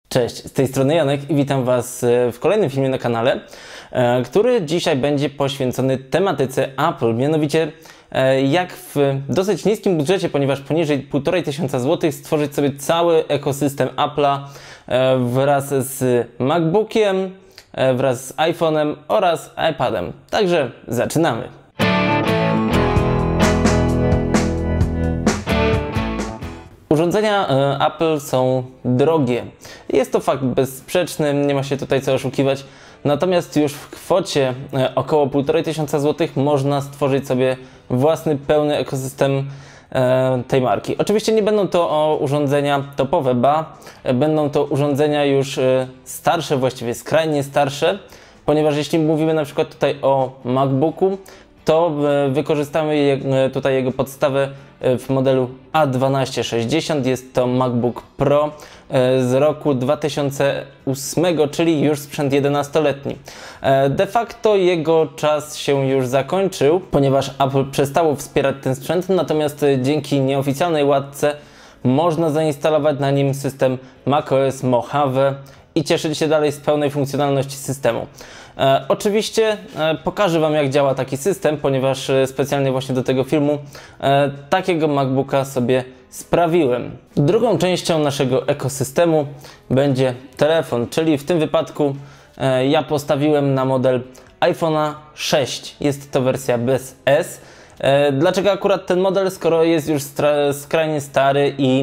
Cześć, z tej strony Janek i witam Was w kolejnym filmie na kanale, który dzisiaj będzie poświęcony tematyce Apple, mianowicie jak w dosyć niskim budżecie, ponieważ poniżej 1500 zł, stworzyć sobie cały ekosystem Apple'a wraz z MacBookiem, wraz z iPhone'em oraz iPadem. Także zaczynamy! Urządzenia Apple są drogie. Jest to fakt bezsprzeczny, nie ma się tutaj co oszukiwać. Natomiast już w kwocie około 1500 zł można stworzyć sobie własny, pełny ekosystem tej marki. Oczywiście nie będą to urządzenia topowe, ba, będą to urządzenia już starsze, właściwie skrajnie starsze, ponieważ jeśli mówimy na przykład tutaj o MacBooku, to wykorzystamy tutaj jego podstawę w modelu A1260. Jest to MacBook Pro z roku 2008, czyli już sprzęt 11-letni. De facto jego czas się już zakończył, ponieważ Apple przestało wspierać ten sprzęt, natomiast dzięki nieoficjalnej łatce można zainstalować na nim system macOS Mojave i cieszyć się dalej z pełnej funkcjonalności systemu. Oczywiście pokażę Wam, jak działa taki system, ponieważ specjalnie właśnie do tego filmu takiego MacBooka sobie sprawiłem. Drugą częścią naszego ekosystemu będzie telefon, czyli w tym wypadku ja postawiłem na model iPhone'a 6. Jest to wersja bez S. Dlaczego akurat ten model, skoro jest już skrajnie stary i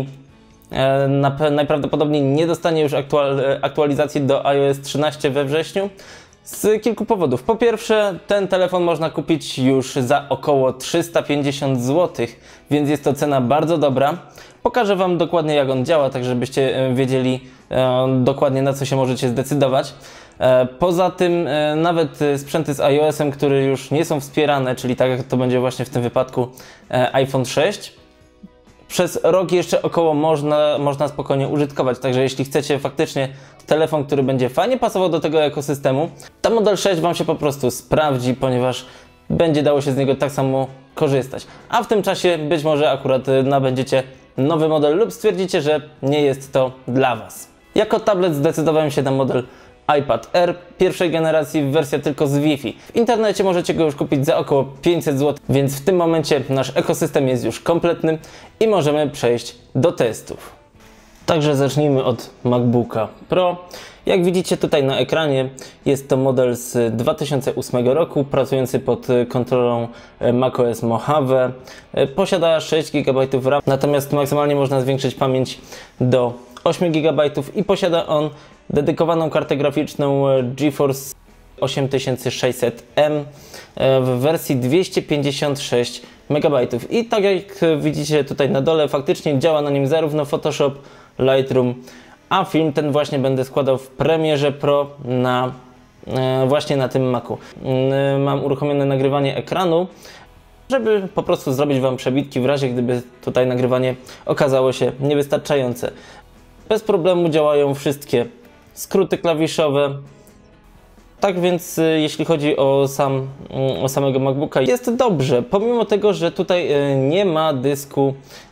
najprawdopodobniej nie dostanie już aktualizacji do iOS 13 we wrześniu? Z kilku powodów. Po pierwsze, ten telefon można kupić już za około 350 zł, więc jest to cena bardzo dobra. Pokażę Wam dokładnie, jak on działa, tak żebyście wiedzieli dokładnie, na co się możecie zdecydować. Poza tym nawet sprzęty z iOS-em, które już nie są wspierane, czyli tak jak to będzie właśnie w tym wypadku iPhone 6, przez rok jeszcze około można spokojnie użytkować, także jeśli chcecie faktycznie telefon, który będzie fajnie pasował do tego ekosystemu, to model 6 Wam się po prostu sprawdzi, ponieważ będzie dało się z niego tak samo korzystać. A w tym czasie być może akurat nabędziecie nowy model lub stwierdzicie, że nie jest to dla Was. Jako tablet zdecydowałem się na model iPad Air pierwszej generacji, wersja tylko z Wi-Fi. W internecie możecie go już kupić za około 500 zł, więc w tym momencie nasz ekosystem jest już kompletny i możemy przejść do testów. Także zacznijmy od MacBooka Pro. Jak widzicie tutaj na ekranie, jest to model z 2008 roku, pracujący pod kontrolą macOS Mojave. Posiada 6 GB RAM, natomiast maksymalnie można zwiększyć pamięć do 8 GB i posiada on dedykowaną kartę graficzną GeForce 8600M w wersji 256 MB. I tak jak widzicie tutaj na dole, faktycznie działa na nim zarówno Photoshop, Lightroom, a film ten właśnie będę składał w Premierze Pro właśnie na tym Macu. Mam uruchomione nagrywanie ekranu, żeby po prostu zrobić Wam przebitki w razie gdyby tutaj nagrywanie okazało się niewystarczające. Bez problemu działają wszystkie skróty klawiszowe. Tak więc jeśli chodzi o samego MacBooka, jest dobrze, pomimo tego, że tutaj nie ma dysku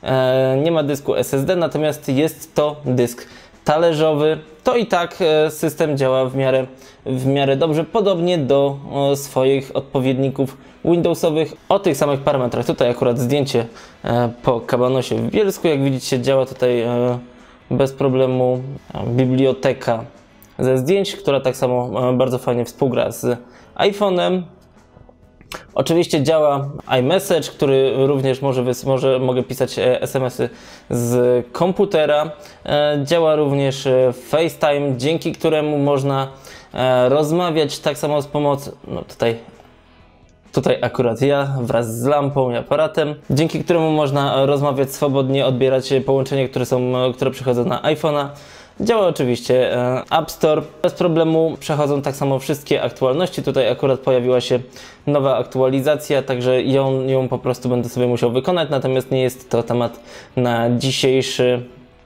SSD, natomiast jest to dysk talerzowy, to i tak system działa w miarę dobrze, podobnie do swoich odpowiedników Windowsowych o tych samych parametrach. Tutaj akurat zdjęcie po kabanosie w Bielsku, jak widzicie, działa tutaj bez problemu biblioteka ze zdjęć, która tak samo bardzo fajnie współgra z iPhone'em. Oczywiście działa iMessage, który również mogę pisać SMS-y z komputera. Działa również FaceTime, dzięki któremu można rozmawiać tak samo z pomocą, tutaj akurat ja wraz z lampą i aparatem, dzięki któremu można rozmawiać swobodnie, odbierać połączenia, które przychodzą na iPhone'a. Działa oczywiście App Store, bez problemu przechodzą tak samo wszystkie aktualności. Tutaj akurat pojawiła się nowa aktualizacja, także ją po prostu będę sobie musiał wykonać, natomiast nie jest to temat na dzisiejszy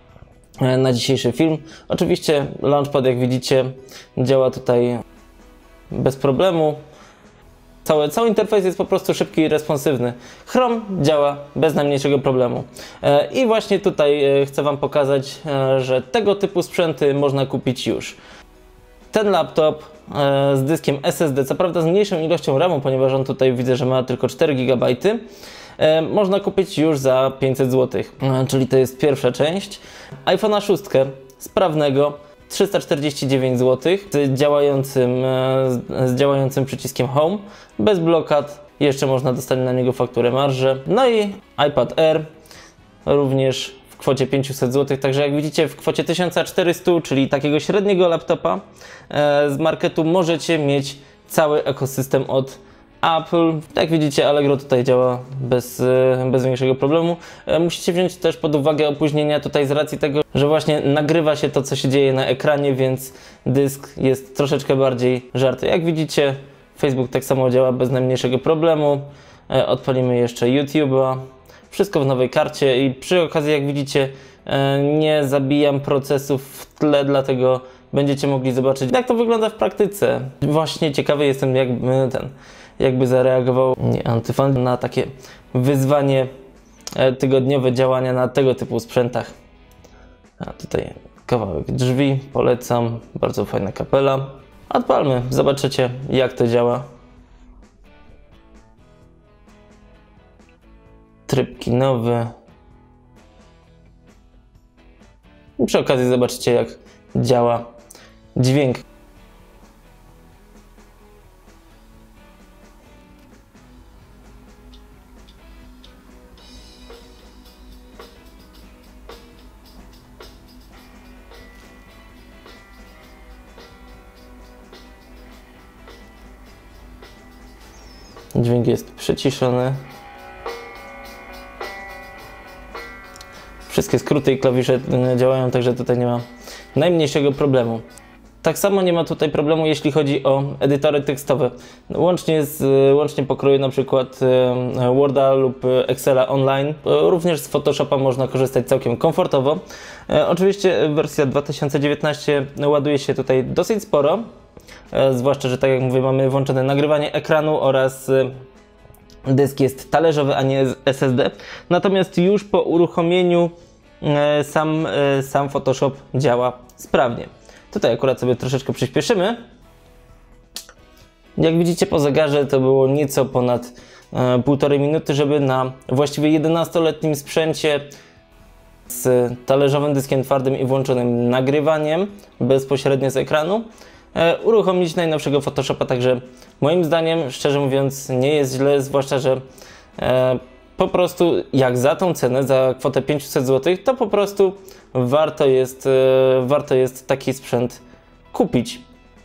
film. Oczywiście Launchpad, jak widzicie, działa tutaj bez problemu. Cały interfejs jest po prostu szybki i responsywny. Chrome działa bez najmniejszego problemu. I właśnie tutaj chcę Wam pokazać, że tego typu sprzęty można kupić już. Ten laptop z dyskiem SSD, co prawda z mniejszą ilością RAMu, ponieważ on tutaj widzę, że ma tylko 4 GB, można kupić już za 500 zł, czyli to jest pierwsza część. iPhone'a 6 sprawnego 349 zł z działającym przyciskiem Home, bez blokad, jeszcze można dostać na niego fakturę marży. No i iPad Air również w kwocie 500 zł, także jak widzicie w kwocie 1400, czyli takiego średniego laptopa z marketu, możecie mieć cały ekosystem od Apple. Jak widzicie, Allegro tutaj działa bez większego problemu. Musicie wziąć też pod uwagę opóźnienia tutaj z racji tego, że właśnie nagrywa się to, co się dzieje na ekranie, więc dysk jest troszeczkę bardziej żarty. Jak widzicie, Facebook tak samo działa bez najmniejszego problemu. Odpalimy jeszcze YouTube'a. Wszystko w nowej karcie i przy okazji, jak widzicie, nie zabijam procesów w tle, dlatego będziecie mogli zobaczyć, jak to wygląda w praktyce. Właśnie ciekawy jestem, jakby zareagował Antyfan na takie wyzwanie tygodniowe działania na tego typu sprzętach. A tutaj kawałek drzwi, polecam, bardzo fajna kapela. Odpalmy, zobaczycie, jak to działa. Tryb kinowy. I przy okazji zobaczycie, jak działa dźwięk. Dźwięk jest przyciszony. Wszystkie skróty i klawisze działają, także tutaj nie ma najmniejszego problemu. Tak samo nie ma tutaj problemu, jeśli chodzi o edytory tekstowe. Łącznie pokroju na przykład Worda lub Excela online. Również z Photoshopa można korzystać całkiem komfortowo. Oczywiście wersja 2019 ładuje się tutaj dosyć sporo. Zwłaszcza, że tak jak mówię, mamy włączone nagrywanie ekranu oraz dysk jest talerzowy, a nie SSD. Natomiast już po uruchomieniu sam Photoshop działa sprawnie. Tutaj akurat sobie troszeczkę przyspieszymy. Jak widzicie po zegarze to było nieco ponad 1,5 minuty, żeby na właściwie 11-letnim sprzęcie z talerzowym dyskiem twardym i włączonym nagrywaniem bezpośrednio z ekranu uruchomić najnowszego Photoshopa, także moim zdaniem, szczerze mówiąc, nie jest źle, zwłaszcza, że po prostu jak za tą cenę, za kwotę 500 zł, to po prostu warto jest taki sprzęt kupić.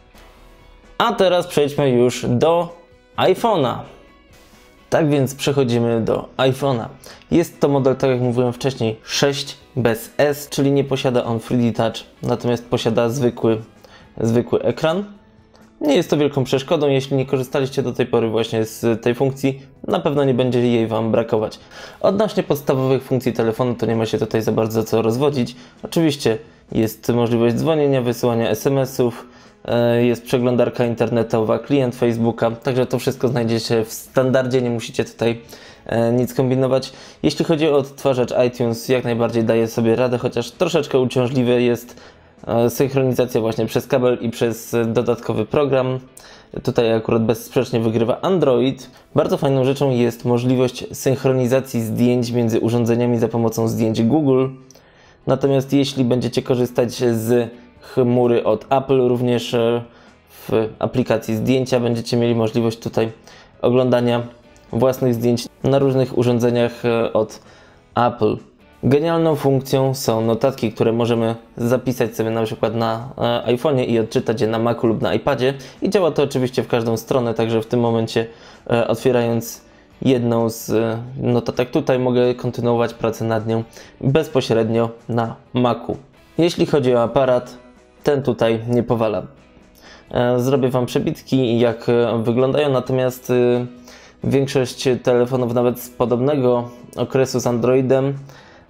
A teraz przejdźmy już do iPhone'a. Tak więc przechodzimy do iPhone'a. Jest to model, tak jak mówiłem wcześniej, 6 bez S, czyli nie posiada on 3D Touch, natomiast posiada zwykły ekran. Nie jest to wielką przeszkodą, jeśli nie korzystaliście do tej pory właśnie z tej funkcji, na pewno nie będzie jej Wam brakować. Odnośnie podstawowych funkcji telefonu to nie ma się tutaj za bardzo co rozwodzić. Oczywiście jest możliwość dzwonienia, wysyłania SMS-ów, jest przeglądarka internetowa, klient Facebooka, także to wszystko znajdziecie w standardzie, nie musicie tutaj nic kombinować. Jeśli chodzi o odtwarzacz iTunes, jak najbardziej daje sobie radę, chociaż troszeczkę uciążliwe jest synchronizacja właśnie przez kabel i przez dodatkowy program. Tutaj akurat bezsprzecznie wygrywa Android. Bardzo fajną rzeczą jest możliwość synchronizacji zdjęć między urządzeniami za pomocą zdjęć Google. Natomiast jeśli będziecie korzystać z chmury od Apple, również w aplikacji zdjęcia będziecie mieli możliwość tutaj oglądania własnych zdjęć na różnych urządzeniach od Apple. Genialną funkcją są notatki, które możemy zapisać sobie na przykład na iPhone'ie i odczytać je na Macu lub na iPadzie. I działa to oczywiście w każdą stronę, także w tym momencie otwierając jedną z notatek tutaj mogę kontynuować pracę nad nią bezpośrednio na Macu. Jeśli chodzi o aparat, ten tutaj nie powala. Zrobię Wam przebitki, jak wyglądają, natomiast większość telefonów nawet z podobnego okresu z Androidem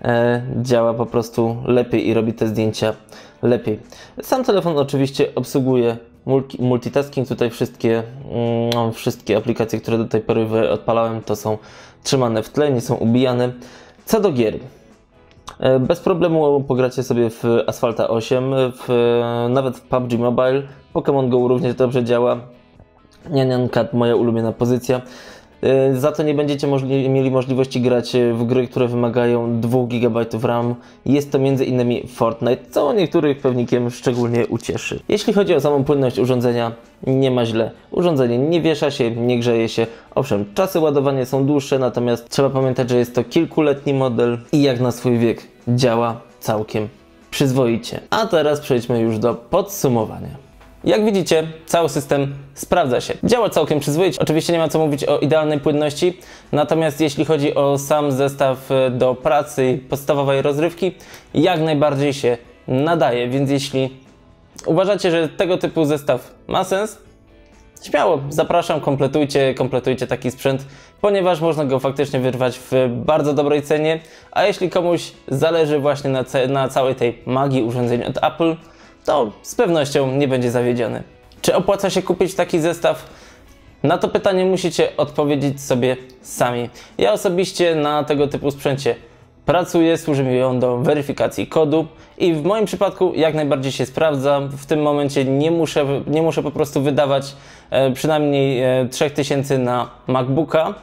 działa po prostu lepiej i robi te zdjęcia lepiej. Sam telefon oczywiście obsługuje multitasking. Tutaj wszystkie aplikacje, które do tej pory odpalałem, to są trzymane w tle, nie są ubijane. Co do gier. Bez problemu pogracie sobie w Asphalta 8, nawet w PUBG Mobile. Pokémon Go również dobrze działa. Nyan Cat, moja ulubiona pozycja. Za to nie będziecie mieli możliwości grać w gry, które wymagają 2 GB RAM. Jest to m.in. Fortnite, co niektórych pewnikiem szczególnie ucieszy. Jeśli chodzi o samą płynność urządzenia, nie ma źle. Urządzenie nie wiesza się, nie grzeje się. Owszem, czasy ładowania są dłuższe, natomiast trzeba pamiętać, że jest to kilkuletni model i jak na swój wiek działa całkiem przyzwoicie. A teraz przejdźmy już do podsumowania. Jak widzicie, cały system sprawdza się. Działa całkiem przyzwoicie. Oczywiście nie ma co mówić o idealnej płynności, natomiast jeśli chodzi o sam zestaw do pracy i podstawowej rozrywki, jak najbardziej się nadaje. Więc jeśli uważacie, że tego typu zestaw ma sens, śmiało, zapraszam, kompletujcie taki sprzęt, ponieważ można go faktycznie wyrwać w bardzo dobrej cenie, a jeśli komuś zależy właśnie na całej tej magii urządzeń od Apple, to z pewnością nie będzie zawiedziony. Czy opłaca się kupić taki zestaw? Na to pytanie musicie odpowiedzieć sobie sami. Ja osobiście na tego typu sprzęcie pracuję, służy mi on do weryfikacji kodu i w moim przypadku jak najbardziej się sprawdza. W tym momencie nie muszę po prostu wydawać przynajmniej 3000 na MacBooka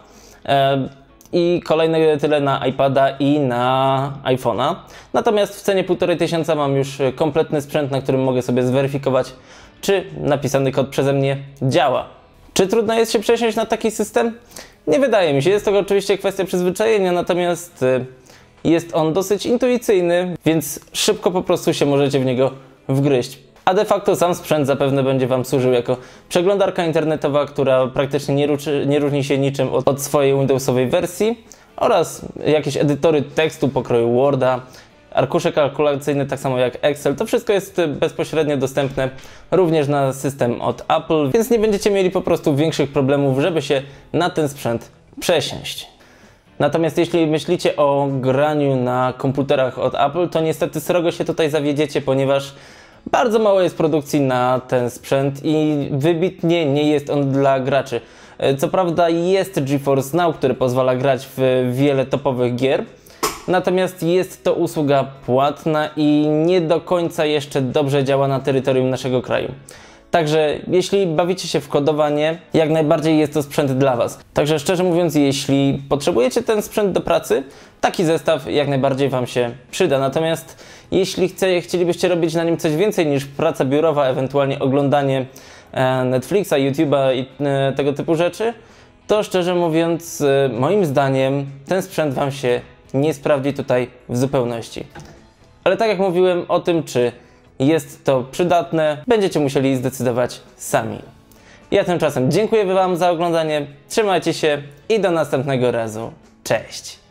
i kolejne tyle na iPada i na iPhone'a. Natomiast w cenie 1500 mam już kompletny sprzęt, na którym mogę sobie zweryfikować, czy napisany kod przeze mnie działa. Czy trudno jest się przesiąść na taki system? Nie wydaje mi się. Jest to oczywiście kwestia przyzwyczajenia, natomiast jest on dosyć intuicyjny, więc szybko po prostu się możecie w niego wgryźć. A de facto sam sprzęt zapewne będzie Wam służył jako przeglądarka internetowa, która praktycznie nie różni się niczym od swojej Windowsowej wersji, oraz jakieś edytory tekstu pokroju Worda, arkusze kalkulacyjne, tak samo jak Excel. To wszystko jest bezpośrednio dostępne również na system od Apple, więc nie będziecie mieli po prostu większych problemów, żeby się na ten sprzęt przesiąść. Natomiast jeśli myślicie o graniu na komputerach od Apple, to niestety srogo się tutaj zawiedziecie, ponieważ bardzo mało jest produkcji na ten sprzęt i wybitnie nie jest on dla graczy. Co prawda jest GeForce Now, który pozwala grać w wiele topowych gier, natomiast jest to usługa płatna i nie do końca jeszcze dobrze działa na terytorium naszego kraju. Także jeśli bawicie się w kodowanie, jak najbardziej jest to sprzęt dla Was. Także szczerze mówiąc, jeśli potrzebujecie ten sprzęt do pracy, taki zestaw jak najbardziej Wam się przyda. Natomiast jeśli chcielibyście robić na nim coś więcej niż praca biurowa, ewentualnie oglądanie Netflixa, YouTube'a i tego typu rzeczy, to szczerze mówiąc, moim zdaniem ten sprzęt Wam się nie sprawdzi tutaj w zupełności. Ale tak jak mówiłem o tym, czy jest to przydatne, będziecie musieli zdecydować sami. Ja tymczasem dziękuję Wam za oglądanie, trzymajcie się i do następnego razu. Cześć!